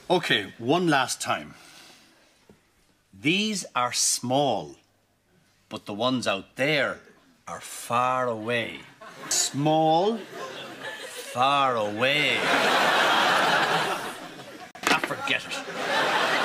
Okay, one last time. These are small, but the ones out there are far away. Small, far away. Ah, forget it.